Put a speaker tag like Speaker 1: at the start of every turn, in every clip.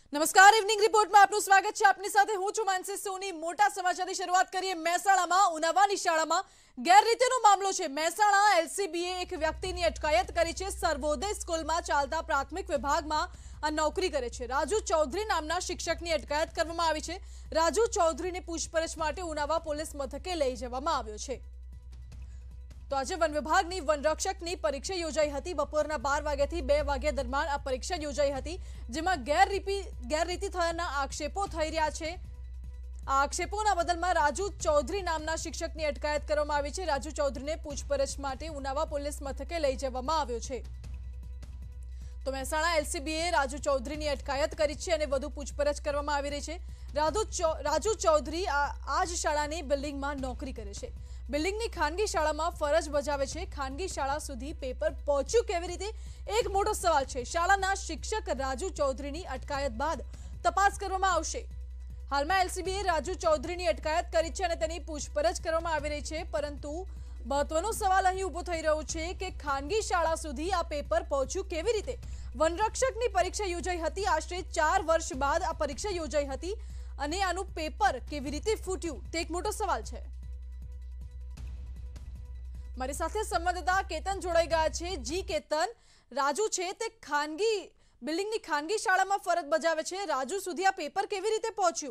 Speaker 1: નમસ્કાર, ઇવનિંગ રિપોર્ટમાં આપનું સ્વાગત છે। આપની સાથે હું છું માનસી સોની। મોટા સમાચારથી શરૂઆત કરીએ। મહેસાણામાં ઉનાવાની શાળામાં ગેરરીતિનો મામલો છે। મહેસાણા એલસીબીએ એક વ્યક્તિની અટકાયત કરી છે। સર્વોદય સ્કૂલમાં ચાલતા પ્રાથમિક વિભાગમાં આ નોકરી કરે છે રાજુ ચૌધરી નામના શિક્ષકની અટકાયત કરવામાં આવી છે। રાજુ ચૌધરીને પૂછપરછ માટે ઉનાવા પોલીસ મથકે લઈ જવામાં આવ્યો છે। तो आज वन विभाग की वनरक्षक परीक्षा योजाई थी। बपोरना 12 वाग्याथी 2 वाग्या दरमियान आ परीक्षा योजाई थी, जेमां गैररीति थयाना आक्षेपो थई रह्या छे। आ आक्षेपोना बदलमां राजू चौधरी नामना शिक्षकनी अटकायत करवामां आवी छे। राजू चौधरीने पूछपरछ माटे उनावा पोलीस मथके लई जवामां આવ્યો છે। तो મહેસાણા एलसीबीए राजू चौधरीनी अटकायत करी छे अने वधु पूछपरछ करवामां आवी रही छे। राजू चौधरी आज शाळानी बिल्डिंगमां नौकरी करे छे। बिल्डिंगनी खानगी शाळामां फरज बजावे छे। खानगी शाळा सुधी पेपर पहोंच्युं केवी रीते, एक मोटो सवाल छे। शाळाना शिक्षक राजू चौधरीनी अटकायत बाद तपास करवामां आवशे। हालमां एलसीबीए राजू चौधरीनी अटकायत करी छे अने तेनी पूछपरछ करवामां आवी रही छे, परंतु महत्वनो सवाल અહીં ઊભો થઈ રહ્યો છે કે ખાનગી શાળા સુધી આ પેપર પહોંચ્યું કેવી રીતે। વનરક્ષકની પરીક્ષા યોજાઈ હતી। આશરે 4 વર્ષ બાદ આ પરીક્ષા યોજાઈ હતી અને આનું પેપર કેવી રીતે ફૂટ્યું તે એક મોટો સવાલ છે। મારી સાથે સંવાદદાતા કેતન જોડાઈ ગયા છે। જી કેતન, રાજુ છે તે ખાનગી બિલ્ડિંગની ખાનગી શાળામાં ફરજ બજાવે છે। રાજુ સુધી આ પેપર કેવી રીતે પહોંચ્યું?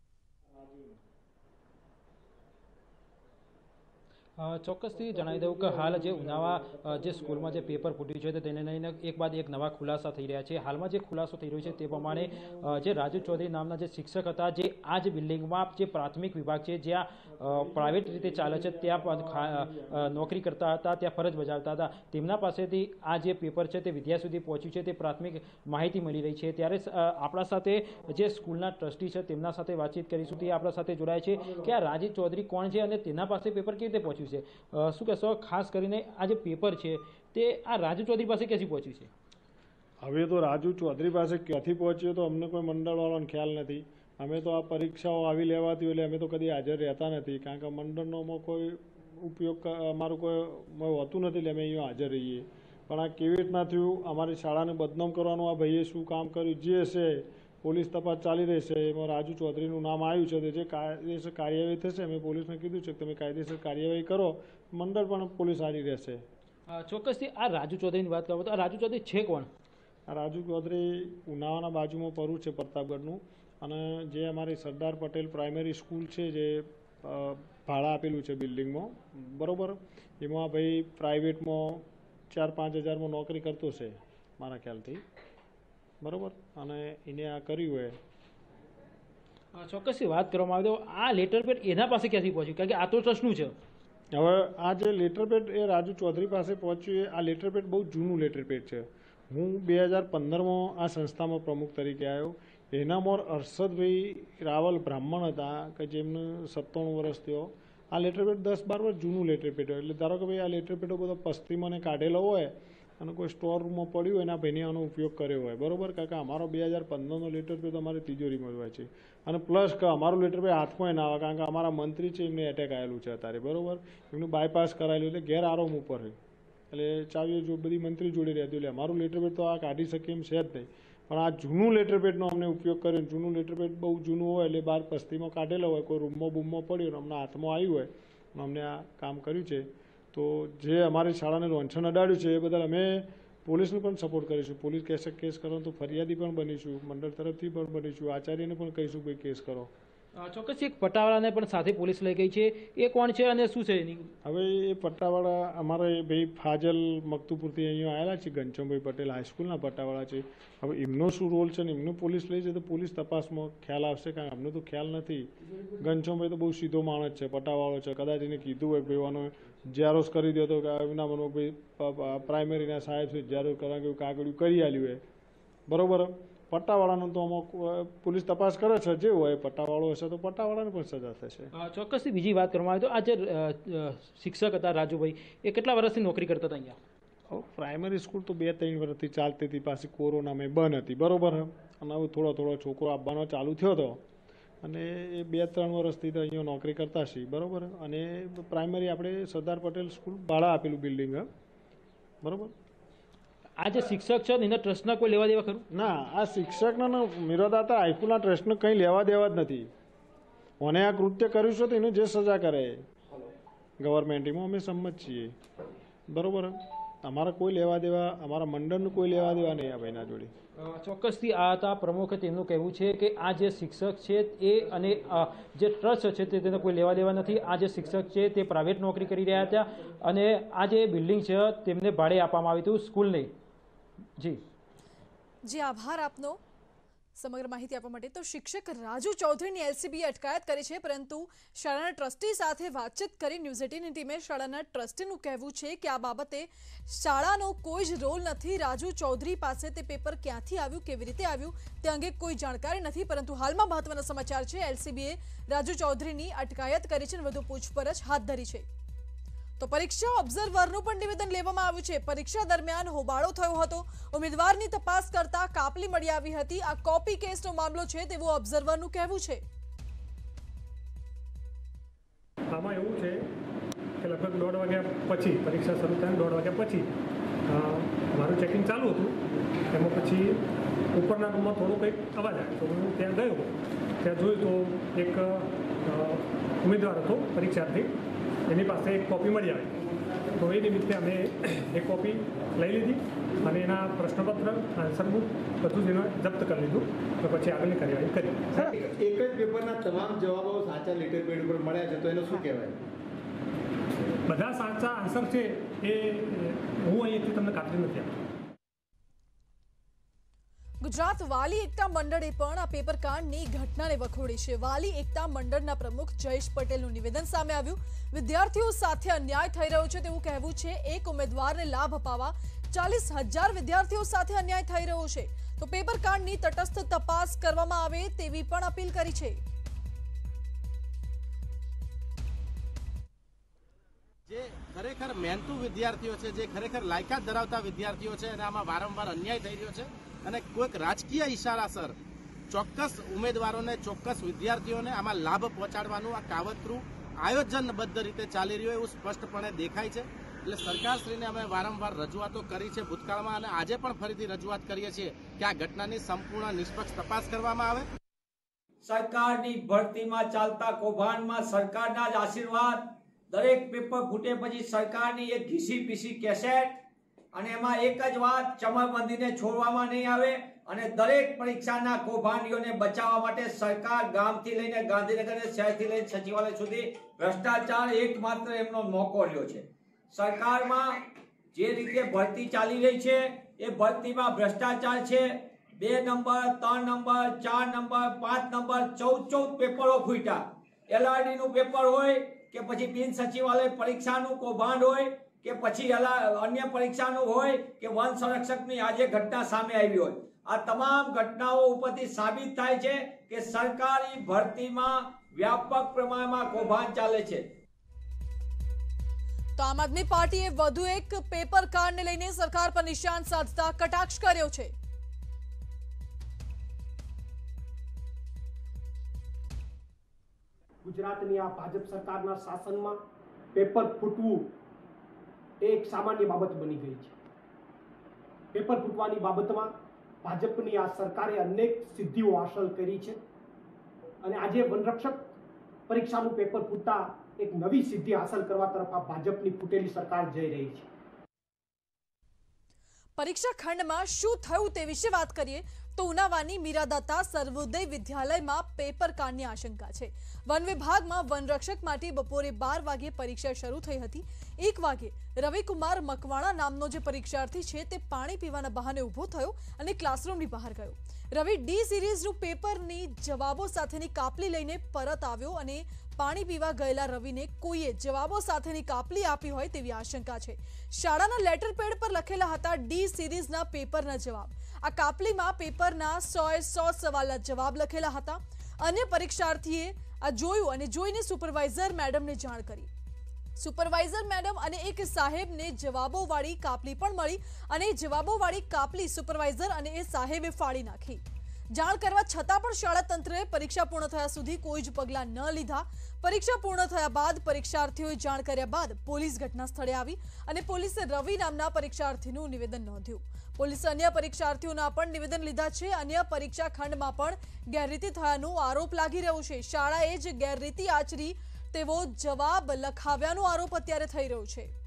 Speaker 2: ચોક્કસથી જણાવી દઉં કે હાલ જે ઉનાવા જે સ્કૂલમાં જે પેપર ફૂટ્યું છે તેને લઈને એક બાદ એક નવા ખુલાસા થઈ રહ્યા છે। હાલમાં જે ખુલાસો થઈ રહ્યો છે તે પ્રમાણે જે રાજુ ચૌધરી નામના જે શિક્ષક હતા, જે આ જ બિલ્ડિંગમાં જે પ્રાથમિક વિભાગ છે જ્યાં પ્રાઇવેટ રીતે ચાલે છે ત્યાં નોકરી કરતા હતા, ત્યાં ફરજ બજાવતા હતા, તેમના પાસેથી આ જે પેપર છે તે વિદ્યા સુધી પહોંચ્યું છે તે પ્રાથમિક માહિતી મળી રહી છે। ત્યારે આપણા સાથે જે સ્કૂલના ટ્રસ્ટી છે તેમના સાથે વાતચીત કરીશું। તે આપણા સાથે જોડાય છે કે આ રાજુ ચૌધરી કોણ છે અને તેના પાસે પેપર કેવી રીતે પહોંચ્યું છે। શું કહેશો, ખાસ કરીને આ જે પેપર છે તે આ રાજુ ચૌધરી પાસે ક્યાંથી પહોંચ્યું છે?
Speaker 3: હવે તો રાજુ ચૌધરી પાસે ક્યાંથી પહોંચ્યો તો અમને કોઈ મંડળવાળાનો ખ્યાલ નથી। અમે તો આ પરીક્ષાઓ આવી લેવાતી એટલે અમે તો કદી હાજર રહેતા નથી, કારણ કે મંડળનો કોઈ ઉપયોગ અમારું કોઈ હોતું નથી એટલે અમે અહીંયા હાજર રહીએ। પણ આ કેવી રીતના થયું, અમારી શાળાને બદનામ કરવાનું આ ભાઈએ શું કામ કર્યું, જે હશે પોલીસ તપાસ ચાલી રહી છે। એમાં રાજુ ચૌધરીનું નામ આવ્યું છે, તો જે કાયદેસર કાર્યવાહી થશે અમે પોલીસને કીધું છે કે તમે કાયદેસર કાર્યવાહી કરો, મંડળ પણ પોલીસ હારી રહેશે।
Speaker 2: ચોક્કસથી આ રાજુ ચૌધરીની વાત કરો તો આ રાજુ ચૌધરી છે કોણ?
Speaker 3: આ રાજુ ચૌધરી ઉનાવાના બાજુમાં પરું છે પ્રતાપગઢનું, અને જે અમારી સરદાર પટેલ પ્રાઇમરી સ્કૂલ છે જે ભાડા આપેલું છે બિલ્ડિંગમાં, બરાબર, એમાં ભાઈ પ્રાઇવેટમાં 4-5 હજારમાં નોકરી કરતો છે મારા ખ્યાલથી, બરાબર, અને એને આ કર્યું હોય।
Speaker 2: ચોક્કસથી વાત કરવામાં આવે તો આ લેટર પેડ એના પાસે ક્યાંથી પહોંચ્યું, કારણ કે આ તો ટ્રસ્ટનું છે।
Speaker 3: હવે આ જે લેટર પેડ એ રાજુ ચૌધરી પાસે પહોંચ્યું, આ લેટર પેડ બહુ જૂનું લેટર પેડ છે। હું 2015માં આ સંસ્થામાં પ્રમુખ તરીકે આવ્યો। એનામાં હર્ષદભાઈ રાવલ બ્રાહ્મણ હતા કે જેમને 97 વર્ષ થયો। આ લેટર પેડ 10-12 વર્ષ જૂનું લેટર પેડ હોય, એટલે ધારો કે ભાઈ આ લેટર પેડો બધો પસ્તીમાં કાઢેલો હોય અને કોઈ સ્ટોર રૂમમાં પડ્યું હોય એના ભાઈને આનો ઉપયોગ કર્યો હોય, બરાબર, કારણ કે અમારો 2015નો લેટર પેડ અમારી તિજોરીમાં જ હોય છે। અને પ્લસ કે અમારું લેટર પેડ હાથમાં ના આવે, કારણ કે અમારા મંત્રી છે એમને એટેક આવેલું છે અત્યારે, બરાબર, એમનું બાયપાસ કરાયેલું એટલે ગેર આરોમ ઉપર છે, એટલે ચાવીઓ જો બધી મંત્રી જોડે રહેતી, એટલે અમારું લેટર પેડ તો આ કાઢી શકીએ એમ છે જ નહીં। પણ આ જૂનું લેટર પેડનો અમને ઉપયોગ કર્યો। જૂનું લેટર પેડ બહુ જૂનું હોય એટલે બહાર પસ્તીમાં કાઢેલો હોય, કોઈ રૂમમાં બૂમમાં પડ્યો ને અમને હાથમાં આવ્યું હોય અને અમને આ કામ કર્યું છે। તો જે અમારી શાળાને રોંછણ અડાડ્યું છે એ બદલ અમે પોલીસને પણ સપોર્ટ કરીશું। પોલીસ કહેશે કેસ કરો તો ફરિયાદી પણ બનીશું, મંડળ તરફથી પણ બનીશું, આચાર્યને પણ કહીશું ભાઈ કેસ કરો।
Speaker 2: ચોક્કસ એક પટ્ટાવાળાને પણ સાથે પોલીસ લઈ ગઈ છે, એ કોણ છે અને શું છે એની?
Speaker 3: હવે એ પટ્ટાવાળા અમારે ભાઈ ફાજલ મકતુપુરથી અહીંયા આવેલા છે, ઘનશ્યામભાઈ પટેલ હાઈસ્કૂલના પટ્ટાવાળા છે। હવે એમનો શું રોલ છે ને એમનું પોલીસ લઈ છે તો પોલીસ તપાસમાં ખ્યાલ આવશે, કારણ કે અમને તો ખ્યાલ નથી। ઘનશ્યામભાઈ તો બહુ સીધો માણસ છે, પટ્ટાવાળો છે, કદાચ એને કીધું હોય ભાઈ આનો જ્યારોસ કરી દો તો એના મનમાં ભાઈ પ્રાઇમરીના સાહેબ છે જ્યારોસ કરવા કે કાગળિયું કરી આલ્યું હોય, બરાબર। પટ્ટાવાળાનું તો અમુક પોલીસ તપાસ કરે છે, જે હોય પટ્ટાવાળો હશે તો પટ્ટાવાળાને પણ સજા થશે।
Speaker 2: ચોક્કસથી બીજી વાત કરવામાં આવે તો આ જે શિક્ષક હતા રાજુભાઈ, એ કેટલા વર્ષથી નોકરી કરતા હતા અહીંયા?
Speaker 3: પ્રાઇમરી સ્કૂલ તો 2-3 વર્ષથી ચાલતી હતી, પાછી કોરોનામાં બંધ હતી, બરાબર, અને હવે થોડો છોકરો આવવાનો ચાલુ થયો હતો અને એ 2-3 વર્ષથી તો અહીંયા નોકરી કરતા છીએ, બરાબર। અને પ્રાઇમરી આપણે સરદાર પટેલ સ્કૂલ ભાડા આપેલું બિલ્ડિંગ, બરાબર।
Speaker 2: આ જે શિક્ષક છે એના ટ્રસ્ટના કોઈ લેવા દેવા ખરું?
Speaker 3: ના, આ શિક્ષકના મિરરદાતા હાઈસ્કૂલના ટ્રસ્ટને કંઈ લેવા દેવા જ નથી. મને આ કૃત્ય કર્યું છે તો એને જે સજા કરે ગવર્મેન્ટમાં અમે સંમત છીએ. બરોબર, અમારા કોઈ લેવા દેવા, અમારા મંડળનું કોઈ લેવા દેવા નહીં આ ભાઈના જોડે.
Speaker 2: ચોક્કસથી આ હતા પ્રમુખ. તેમનું કહેવું છે કે આ જે શિક્ષક છે એ અને જે ટ્રસ્ટ છે તેને કોઈ લેવા દેવા નથી. આ જે શિક્ષક છે તે પ્રાઇવેટ નોકરી કરી રહ્યા હતા અને આ જે બિલ્ડિંગ છે તેમને ભાડે આપવામાં આવ્યું હતું સ્કૂલને.
Speaker 1: જી આભાર આપનો સમગ્ર માહિતી આપવા માટે. તો શિક્ષક રાજુ ચૌધરીની એલસીબીએ અટકાયત કરી છે, પરંતુ શાળાના ટ્રસ્ટી સાથે વાતચીત કરી ન્યૂઝ 18ની ટીમે શાળાના ટ્રસ્ટીનું કહેવું છે કે આ બાબતે શાળાનો કોઈ જ રોલ નથી. રાજુ ચૌધરી પાસે તે પેપર ક્યાંથી આવ્યું, કેવી રીતે આવ્યું તે અંગે કોઈ જાણકારી નથી. પરંતુ હાલમાં મહત્વના સમાચાર છે, એલસીબીએ રાજુ ચૌધરીની અટકાયત કરી છે અને વધુ પૂછપરછ હાથ ધરી છે. તો પરીક્ષા ઓબ્ઝર્વરનું પણ નિવેદન લેવામાં આવ્યું છે. પરીક્ષા દરમિયાન હોબાળો થયો હતો, ઉમેદવારની તપાસ કરતા કાપલી મળી આવી હતી. આ કોપી કેસનો મામલો છે તેવું ઓબ્ઝર્વરનું કહેવું છે.
Speaker 4: આમાં એવું છે કે લગભગ 1:30 વાગ્યા પછી, પરીક્ષા શરૂ થાય 1:30 વાગ્યા પછી મારું ચેકિંગ ચાલુ હતું. એમાં પછી ઉપરના રૂમમાં થોડો કંઈક અવાજ આવ્યો તો હું ત્યાં ગયો. ત્યાં જોયું તો એક ઉમેદવાર હતો પરીક્ષાર્થી, એની પાસે એક કોપી મળી આવી. તો એ નિમિત્તે અમે એક કોપી લઈ લીધી અને એના પ્રશ્નપત્ર, આન્સર બુક બધું જ એને જપ્ત કરી લીધું. તો પછી આગળની કાર્યવાહી કરી.
Speaker 5: એક જ પેપરના તમામ જવાબો સાચા લેટર પેડ ઉપર મળ્યા છે, તો એનો શું કહેવાય?
Speaker 4: બધા સાચા આન્સર છે એ હું અહીંયાથી તમને ખાતરી નથી આપતો.
Speaker 1: ગુજરાત વાલી એકતા મંડળે પણ આ પેપર કાંડની ઘટનાને વખોડી છે. વાલી એકતા મંડળના પ્રમુખ જયેશ પટેલનું નિવેદન સામે આવ્યું. વિદ્યાર્થીઓ સાથે અન્યાય થઈ રહ્યો છે તેવું કહેવું છે. એક ઉમેદવારને લાભ અપાવવા 40,000 વિદ્યાર્થીઓ સાથે અન્યાય થઈ રહ્યો છે. તો પેપર કાંડની તટસ્થ તપાસ કરવામાં આવે તેવી પણ અપીલ કરી છે.
Speaker 5: જે ખરેખર મહેનતુ વિદ્યાર્થીઓ છે, જે ખરેખર લાયકાત ધરાવતા વિદ્યાર્થીઓ છે, અને આમાં વારંવાર અન્યાય થઈ રહ્યો છે અને કોઈક રાજકીય ઇશારાસર ચોક્કસ ઉમેદવારોને, ચોક્કસ વિદ્યાર્થીઓને આમાં લાભ પહોંચાડવાનું આ કાવતરું આયોજનબદ્ધ રીતે ચાલી રહ્યું એવું સ્પષ્ટપણે દેખાય છે. એટલે સરકારશ્રીને અમે વારંવાર રજૂઆતો કરી છે ભૂતકાળમાં, અને આજે પણ ફરીથી રજૂઆત કરીએ છીએ કે આ ઘટનાની સંપૂર્ણ નિષ્પક્ષ તપાસ કરવામાં આવે.
Speaker 6: સરકારની ભરતીમાં ચાલતા કૌભાંડમાં સરકારના જ આશીર્વાદ, દરેક પેપર ફૂટે પછી સરકારની એક ઘીસી પીસી કેસેટ, અને એમાં એક જ વાત, ચમરબંધીને છોડવામાં નહીં આવે અને દરેક પરીક્ષાના કૌભાંડીઓને બચાવવા માટે સરકાર ગામથી લઈને ગાંધીનગર અને શહેરથી લઈને સચિવાલય સુધી ભ્રષ્ટાચાર એકમાત્ર એમનો મોકો રહ્યો છે. સરકારમાં જે રીતે ભરતી ચાલી રહી છે એ ભરતીમાં ભ્રષ્ટાચાર છે. 2 નંબર, 3 નંબર, 4 નંબર, 5 નંબર, 14 પેપરો ફૂટ્યા. LRD નું પેપર હોય કે પછી બિન સચિવાલય પરીક્ષાનું કૌભાંડ હોય કે પછી અન્ય પરીક્ષાનું હોય કે વન સંરક્ષકની આજે ઘટના સામે આવી હોય, આ તમામ ઘટનાઓ ઉપરથી સાબિત થાય છે કે સરકારી ભરતીમાં વ્યાપક પ્રમાણમાં કૌભાંડ ચાલે છે.
Speaker 1: તો આમ આદમી પાર્ટીએ વધુ એક પેપર કાંડને લઈને સરકાર પર નિશાન સાધતા કટાક્ષ કર્યો છે.
Speaker 7: ગુજરાતની આ ભાજપ સરકારના શાસનમાં પેપર ફૂટવું એ એક સામાન્ય બાબત બની ગઈ છે. પેપર ફૂટવાની બાબતમાં ભાજપની આ સરકારે અનેક સિદ્ધિઓ હાંસલ કરી છે અને આજે વનરક્ષક પરીક્ષાનું પેપર ફૂટતા એક નવી સિદ્ધિ હાંસલ કરવા તરફ આ ભાજપની ફૂટેલી સરકાર જઈ રહી છે.
Speaker 1: પરીક્ષા ખંડમાં શું થયું તે વિશે વાત કરીએ તો ઉનાવાની મીરાદાતા સર્વોદય વિદ્યાલયમાં પેપર કાંડની આશંકા છે. વન વિભાગમાં વનરક્ષક માટે બપોરે 12 વાગે પરીક્ષા શરૂ થઈ હતી. 1 વાગે રવિકુમાર મકવાણા નામનો જે પરીક્ષાર્થી છે તે પાણી પીવાના બહાને ઊભો થયો અને ક્લાસરૂમની બહાર ગયો. રવિ ડી સિરીઝનું પેપરની જવાબો સાથેની કાપલી લઈને પરત આવ્યો અને પાણી પીવા ગયેલા રવિને કોઈએ જવાબો સાથેની કાપલી આપી હોય તેવી આશંકા છે. શાળાના લેટર પેડ પર લખેલા હતા ડી સિરીઝના પેપરના જવાબ. આ કાપલીમાં પેપરના 100 સવાલના જવાબ લખેલા હતા. અન્ય પરીક્ષાર્થીએ આ જોયું અને જોઈને સુપરવાઇઝર મેડમને જાણ કરી. સુપરવાઇઝર મેડમ અને એક સાહેબને જવાબોવાળી કાપલી પણ મળી અને જવાબોવાળી કાપલી સુપરવાઇઝર અને એ સાહેબે ફાડી નાખી. જાણ કરવા છતાં પણ શાળા તંત્રએ પરીક્ષા પૂર્ણ થયા સુધી કોઈ જ પગલાં ન લીધા। પરીક્ષા પૂર્ણ થયા બાદ પરીક્ષાર્થીઓએ જાણ કર્યા બાદ પોલીસ ઘટના સ્થળે આવી અને પોલીસે રવિ નામના પરીક્ષાર્થીનું નિવેદન નોંધ્યું। પોલીસે અન્ય પરીક્ષાર્થીઓના પણ નિવેદન લીધા છે। અન્ય પરીક્ષા ખંડમાં પણ ગેરરીતિ થયાનો આરોપ લાગી રહ્યો છે। શાળાએ જ ગેરરીતિ આચરી તેવો જવાબ લખાવ્યાનો આરોપ અત્યારે થઈ રહ્યો છે।